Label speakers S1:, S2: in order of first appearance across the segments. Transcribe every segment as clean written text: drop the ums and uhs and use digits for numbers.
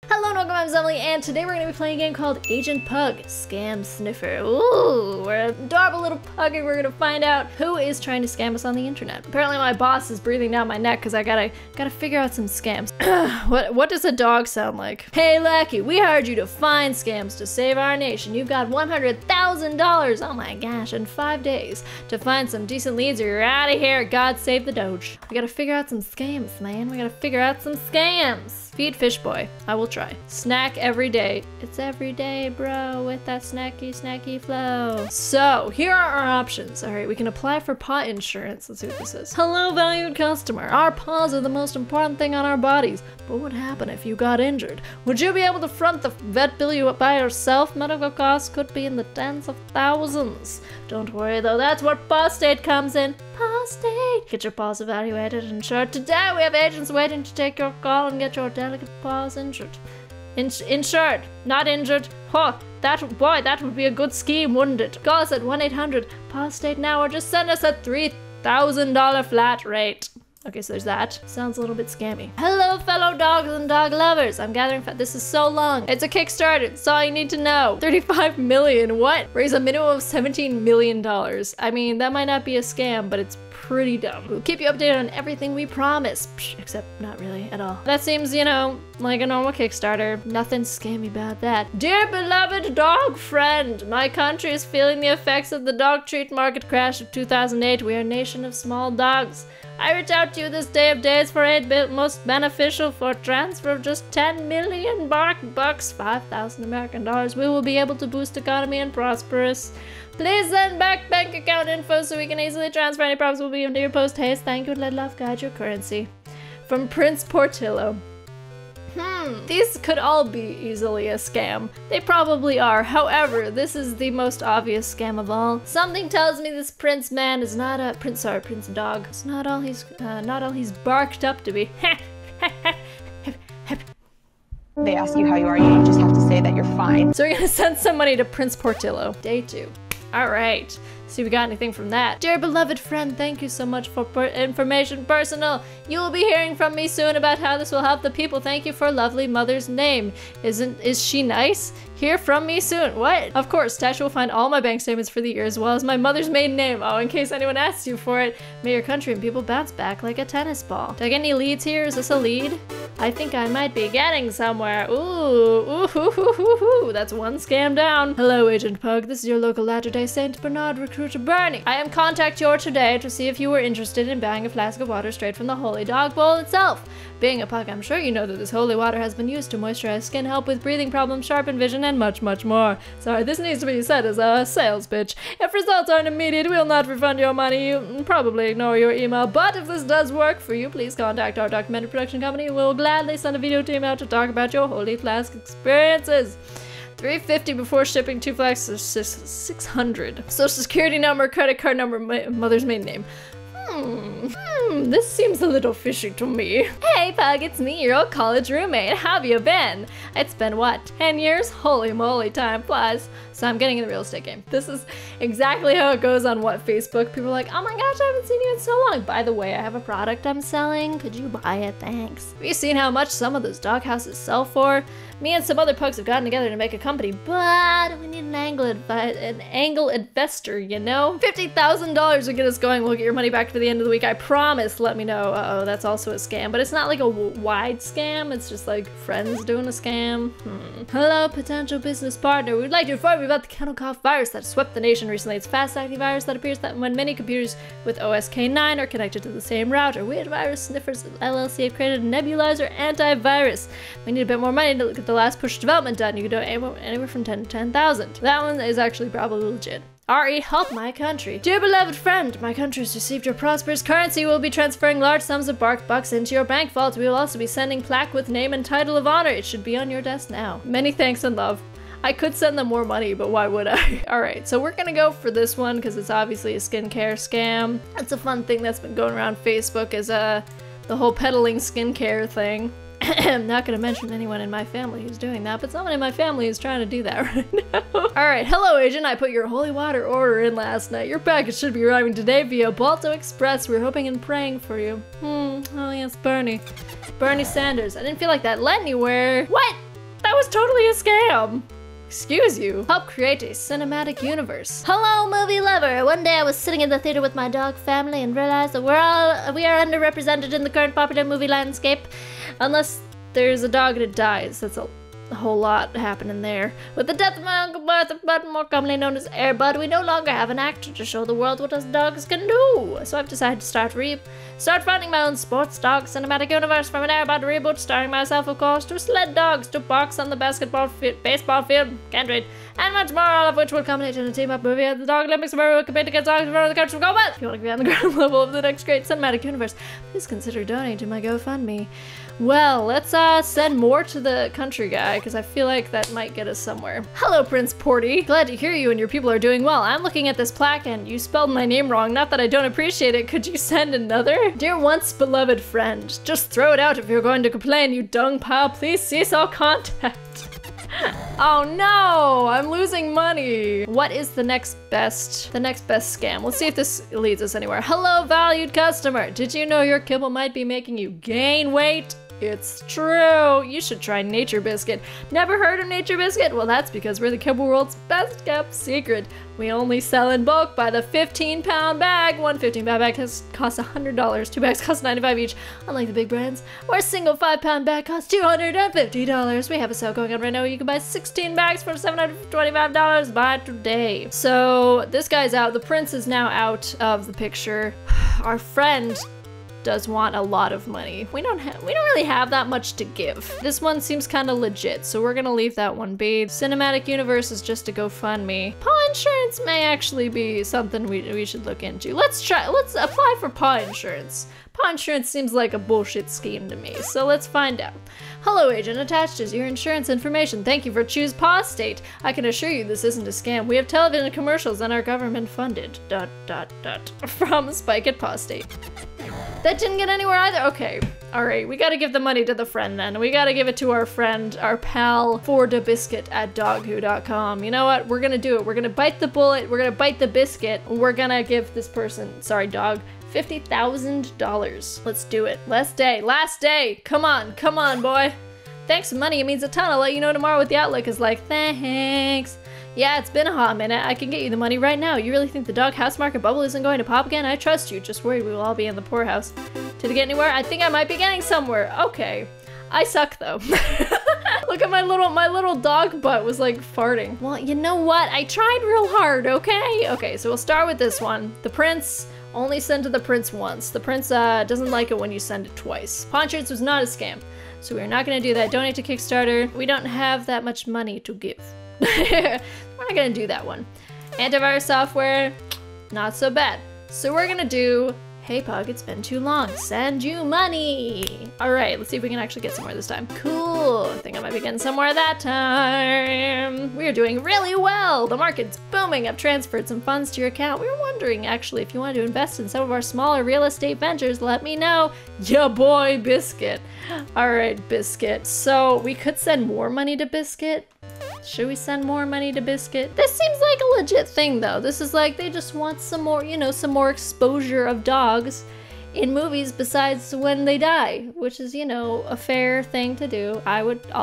S1: Hello and welcome, I'm Emily, and today we're going to be playing a game called Agent Pug Scam Sniffer. Ooh, we're an adorable little pug and we're going to find out who is trying to scam us on the internet. Apparently my boss is breathing down my neck because I gotta figure out some scams. What does a dog sound like? Hey Lackey, we hired you to find scams to save our nation. You've got $100,000, oh my gosh, in 5 days to find some decent leads or you're out of here. God save the Doge. We gotta figure out some scams, man. We gotta figure out some scams. Feed Fish Boy. I will try. Snack every day. It's every day, bro, with that snacky flow. So, here are our options. All right, we can apply for paw insurance. Let's see what this is. Hello, valued customer. Our paws are the most important thing on our bodies. But what would happen if you got injured? Would you be able to front the vet bill you by yourself? Medical costs could be in the tens of thousands. Don't worry though, that's where Paw State comes in. Paw State! Get your paws evaluated and insured. Today we have agents waiting to take your call and get your delicate paws injured. Insured, not injured. Huh, that would be a good scheme, wouldn't it? Call us at 1-800 State now or just send us a $3,000 flat rate. Okay, so there's that. Sounds a little bit scammy. Hello, fellow dogs and dog lovers. I'm gathering this is so long. It's a Kickstarter. That's all you need to know. 35 million, what? Raise a minimum of $17 million. I mean, that might not be a scam, but it's pretty dumb. We'll keep you updated on everything we promise. Psh, except not really at all. That seems, you know, like a normal Kickstarter. Nothing scammy about that. Dear beloved dog friend, my country is feeling the effects of the dog treat market crash of 2008. We are a nation of small dogs. I reach out to you this day of days for aid most beneficial for transfer of just 10 million bucks, 5,000 American dollars. We will be able to boost economy and prosperous. Please send back bank account info so we can easily transfer any problems will be into your post haste. Thank you and let love guide your currency. From Prince Portillo. These could all be easily a scam. They probably are. However, this is the most obvious scam of all. Something tells me this prince man is not a prince dog. It's not all he's barked up to be.
S2: They ask you how you are, you just have to say that you're fine.
S1: So we're gonna send some money to Prince Portillo. Day 2. All right. See if we got anything from that. Dear beloved friend, thank you so much for information personal. You will be hearing from me soon about how this will help the people. Thank you for lovely mother's name. Is she nice? Hear from me soon. What? Of course, Stash will find all my bank statements for the year as well as my mother's maiden name. Oh, in case anyone asks you for it. May your country and people bounce back like a tennis ball. Do I get any leads here? Is this a lead? I think I might be getting somewhere. Ooh, that's one scam down. Hello, Agent Pug. This is your local Latter-day Saint Bernard recruiter Bernie. I am contact you today to see if you were interested in buying a flask of water straight from the Holy Dog Bowl itself. Being a pug, I'm sure you know that this holy water has been used to moisturize skin, help with breathing problems, sharpen vision, and much more. Sorry, this needs to be said as a sales pitch. If results aren't immediate, we'll not refund your money. You probably ignore your email, but if this does work for you, please contact our documentary production company. We'll gladly send a video team out to talk about your holy flask experiences. $350 before shipping, 2 flasks, 600. Social security number, credit card number, mother's maiden name. This seems a little fishy to me. Hey Pug, it's me, your old college roommate. How have you been? It's been what, 10 years? Holy moly, time flies. So I'm getting in the real estate game. This is exactly how it goes on Facebook. People are like, oh my gosh, I haven't seen you in so long. By the way, I have a product I'm selling. Could you buy it? Thanks. Have you seen how much some of those dog houses sell for? Me and some other pugs have gotten together to make a company, but we need an angle investor, you know? $50,000 will get us going. We'll get your money back for the end of the week. I promise. Let me know. Uh-oh, that's also a scam, but it's not like a wide scam. It's just like friends doing a scam. Hello, potential business partner. We'd like to inform you about the kennel cough virus that swept the nation recently. It's a fast-acting virus that appears that when many computers with OSK9 are connected to the same router. We at Virus Sniffers LLC have created a nebulizer antivirus. We need a bit more money to get the last push development done. You can do anywhere from 10 to 10,000. That one is actually probably legit. RE, help my country. Dear beloved friend, my country has received your prosperous currency. We will be transferring large sums of bark bucks into your bank vault. We will also be sending plaque with name and title of honor. It should be on your desk now. Many thanks and love. I could send them more money, but why would I? Alright, so we're gonna go for this one because it's obviously a skincare scam. That's a fun thing that's been going around Facebook is the whole peddling skincare thing. I'm not gonna mention anyone in my family who's doing that, but someone in my family is trying to do that right now. Alright, hello agent, I put your holy water order in last night. Your package should be arriving today via Balto Express. We're hoping and praying for you. Oh yes, Bernie. Bernie Sanders. I didn't feel like that led anywhere. What? was totally a scam. Excuse you. Help create a cinematic universe. Hello, movie lover. One day I was sitting in the theater with my dog family and realized that we are underrepresented in the current popular movie landscape. Unless there's a dog and it dies. That's a whole lot happening there. With the death of my Uncle Bertha, but more commonly known as Air Bud, we no longer have an actor to show the world what us dogs can do. So I've decided to start finding my own sports dog cinematic universe, from an Air Bud reboot starring myself, of course, to sled dogs, to box on the baseball field, can't read, and much more, all of which will culminate in a team-up movie at the Dog Olympics where we will compete against dogs from around the country. Go with! If you want to be on the ground level of the next great cinematic universe, please consider donating to my GoFundMe. Well, let's send more to the country guy, because I feel like that might get us somewhere. Hello, Prince Porty. Glad to hear you and your people are doing well. I'm looking at this plaque and you spelled my name wrong. Not that I don't appreciate it. Could you send another? Dear once beloved friend, just throw it out if you're going to complain, you dung pile. Please cease all contact. Oh no, I'm losing money. What is the next best scam? Let's see if this leads us anywhere. Hello, valued customer. Did you know your kibble might be making you gain weight? It's true. You should try Nature Biscuit. Never heard of Nature Biscuit? Well, that's because we're the kibble world's best kept secret. We only sell in bulk by the 15-pound bag. One 15-pound bag costs $100. 2 bags cost $95 each. Unlike the big brands, where a single 5-pound bag costs $250. We have a sale going on right now. You can buy 16 bags for $725. Buy today. So this guy's out. The prince is now out of the picture. Our friend does want a lot of money. We don't really have that much to give. This one seems kind of legit, so we're gonna leave that one be. Cinematic universe is just a GoFundMe. Paw insurance may actually be something we should look into. Let's apply for paw insurance. Paw insurance seems like a bullshit scheme to me, so let's find out. Hello, agent. Attached is your insurance information. Thank you for Choose Paw State. I can assure you this isn't a scam. We have television commercials and are government funded. ... From Spike at Paw State. That didn't get anywhere either. Okay. Alright, we gotta give the money to the friend then. We gotta give it to our friend, our pal, ForDaBiscuit at dogwho.com. You know what? We're gonna do it. We're gonna bite the bullet. We're gonna bite the biscuit. We're gonna give this person, sorry dog, $50,000. Let's do it. Last day. Come on, boy. Thanks for money. It means a ton. I'll let you know tomorrow what the outlook is like. Thanks. Yeah, it's been a hot minute. I can get you the money right now. You really think the dog house market bubble isn't going to pop again? I trust you. Just worried we will all be in the poorhouse. Did it get anywhere? I think I might be getting somewhere. Okay. I suck though. Look at my little dog butt was like farting. Well, you know what? I tried real hard, okay? Okay, so we'll start with this one. The prince, only send to the prince once. The prince doesn't like it when you send it twice. Pawn insurance was not a scam, so we're not gonna do that. Donate to Kickstarter. We don't have that much money to give. We're not gonna do that one. Antivirus software, not so bad. So we're gonna do, hey Pug, it's been too long. Send you money. All right, let's see if we can actually get somewhere this time. Cool, I think I might be getting somewhere that time. We are doing really well. The market's booming. I've transferred some funds to your account. We were wondering actually if you wanted to invest in some of our smaller real estate ventures, let me know. Ya boy, Biscuit. All right, Biscuit. So we could send more money to Biscuit. Should we send more money to Biscuit? This seems like a legit thing though. This is like they just want some more, you know, some more exposure of dogs in movies besides when they die, which is, you know, a fair thing to do. I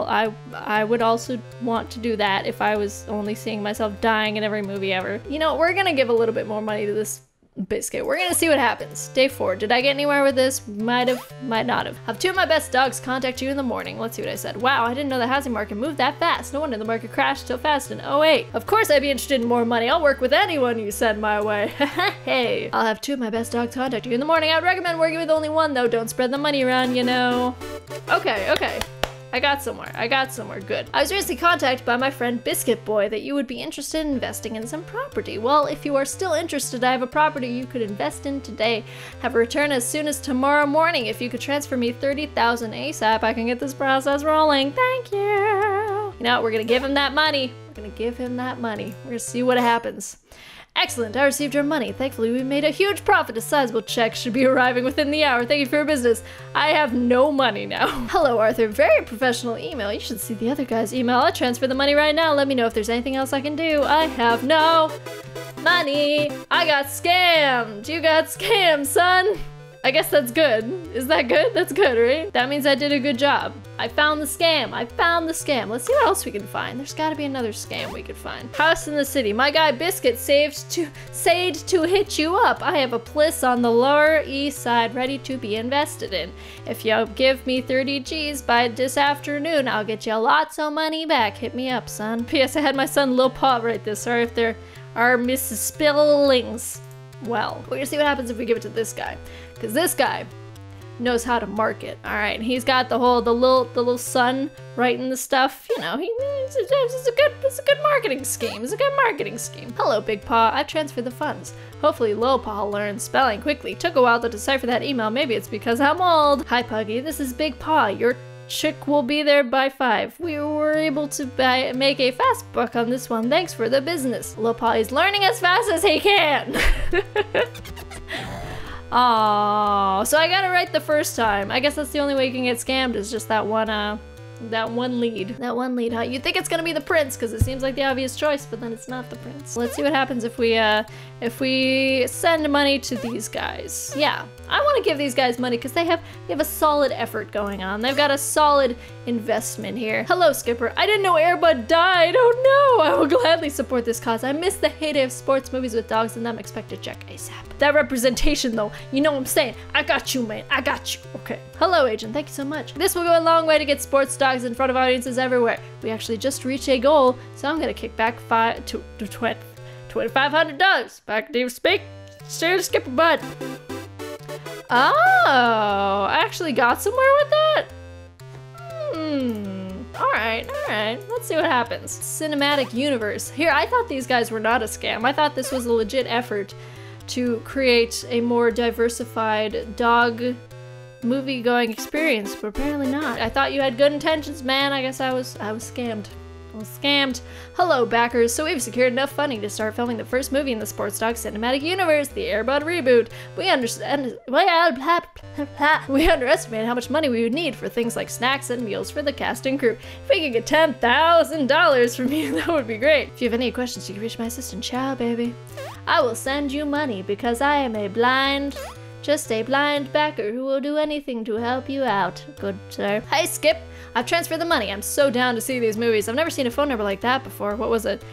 S1: would also want to do that if I was only seeing myself dying in every movie ever. You know, we're gonna give a little bit more money to this Biscuit. We're gonna see what happens. Day 4. Did I get anywhere with this? Might have, might not have. Have 2 of my best dogs contact you in the morning. Let's see what I said. Wow, I didn't know the housing market moved that fast. No wonder the market crashed so fast in 08. Of course I'd be interested in more money. I'll work with anyone you send my way. Hey, I'll have 2 of my best dogs contact you in the morning. I'd recommend working with only one though. Don't spread the money around, you know. Okay. I got somewhere, good. I was recently contacted by my friend Biscuit Boy that you would be interested in investing in some property. Well, if you are still interested, I have a property you could invest in today. Have a return as soon as tomorrow morning. If you could transfer me $30,000 ASAP, I can get this process rolling. Thank you. You know what, we're gonna give him that money. We're gonna see what happens. Excellent, I received your money. Thankfully, we made a huge profit. A sizable check should be arriving within the hour. Thank you for your business. I have no money now. Hello, Arthur. Very professional email. You should see the other guy's email. I'll transfer the money right now. Let me know if there's anything else I can do. I have no money. I got scammed. You got scammed, son. I guess that's good. Is that good? That's good, right? That means I did a good job. I found the scam. I found the scam. Let's see what else we can find. There's gotta be another scam we could find. House in the city. My guy Biscuit said to hit you up. I have a place on the Lower East Side ready to be invested in. If you give me 30 G's by this afternoon, I'll get you lots of money back. Hit me up, son. P.S. I had my son Lil Paul write this. Sorry if there are misspellings. Well, we're gonna see what happens if we give it to this guy. Because this guy knows how to market. All right, he's got the little son writing the stuff. You know, it's a good marketing scheme. It's a good marketing scheme. Hello, Big Paw. I've transferred the funds. Hopefully, Lil Paw learns spelling quickly. Took a while to decipher that email. Maybe it's because I'm old. Hi, Puggy. This is Big Paw. Your chick will be there by 5. We were able to make a fast buck on this one. Thanks for the business. Lil Paw is learning as fast as he can. Oh, so I got it right the first time. I guess that's the only way you can get scammed is just that one lead. That one lead, huh? You'd think it's gonna be the prince because it seems like the obvious choice, but then it's not the prince. Let's see what happens if we send money to these guys. Yeah, I want to give these guys money because they have a solid effort going on. They've got a solid investment here. Hello, Skipper. I didn't know Air Bud died. Oh no! I will gladly support this cause. I miss the heyday of sports movies with dogs in them. Expect a check ASAP. That representation though, you know what I'm saying? I got you, man. I got you. Okay. Hello, agent. Thank you so much. This will go a long way to get sports dogs in front of audiences everywhere. We actually just reached a goal, so I'm gonna kick back $2,500. Back to you speak. Skipper Bud. Oh, I actually got somewhere with that? Alright. Let's see what happens. Cinematic universe. Here, I thought these guys were not a scam. I thought this was a legit effort to create a more diversified dog movie-going experience, but apparently not. I thought you had good intentions, man. I guess I was scammed. I was scammed. Hello, backers. So we've secured enough funding to start filming the first movie in the Sports Dog cinematic universe, the Air Bud reboot. We underestimated how much money we would need for things like snacks and meals for the cast and crew. If we could get $10,000 from you, that would be great. If you have any questions, you can reach my assistant, Chow, baby. I will send you money because I am just a blind backer who will do anything to help you out, good sir. Hi, Skip. I've transferred the money. I'm so down to see these movies. I've never seen a phone number like that before. What was it?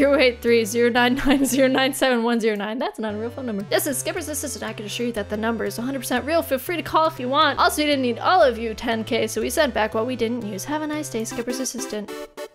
S1: 083-099-097-109. That's not a real phone number. This is Skipper's assistant. I can assure you that the number is 100% real. Feel free to call if you want. Also, we didn't need all of you 10K, so we sent back what we didn't use. Have a nice day, Skipper's assistant.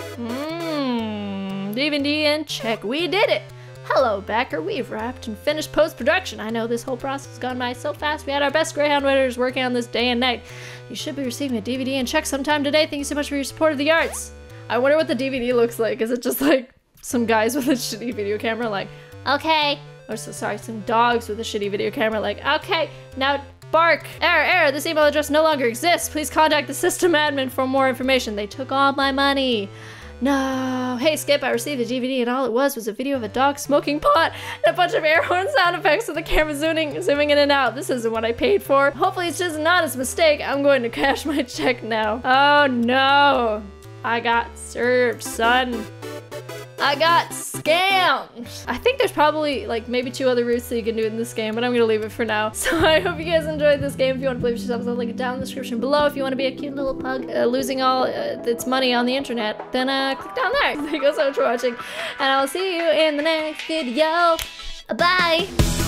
S1: DVD and check. We did it. Hello, backer. We've wrapped and finished post-production. I know this whole process has gone by so fast. We had our best Greyhound editors working on this day and night. You should be receiving a DVD and check sometime today. Thank you so much for your support of the arts. I wonder what the DVD looks like. Is it just like some guys with a shitty video camera like, okay. Or so, sorry, some dogs with a shitty video camera like, okay, now bark. Error, this email address no longer exists. Please contact the system admin for more information. They took all my money. No. Hey, Skip, I received a DVD and all it was a video of a dog smoking pot and a bunch of air horn sound effects with the camera zooming in and out. This isn't what I paid for. Hopefully it's just not a mistake. I'm going to cash my check now. Oh no. I got served, son. I got scammed. I think there's probably like maybe 2 other routes that you can do in this game, but I'm gonna leave it for now. So I hope you guys enjoyed this game. If you want to play with yourselves, I'll link it down in the description below. If you want to be a cute little pug losing all its money on the internet, then click down there. Thank you so much for watching, and I'll see you in the next video. Bye.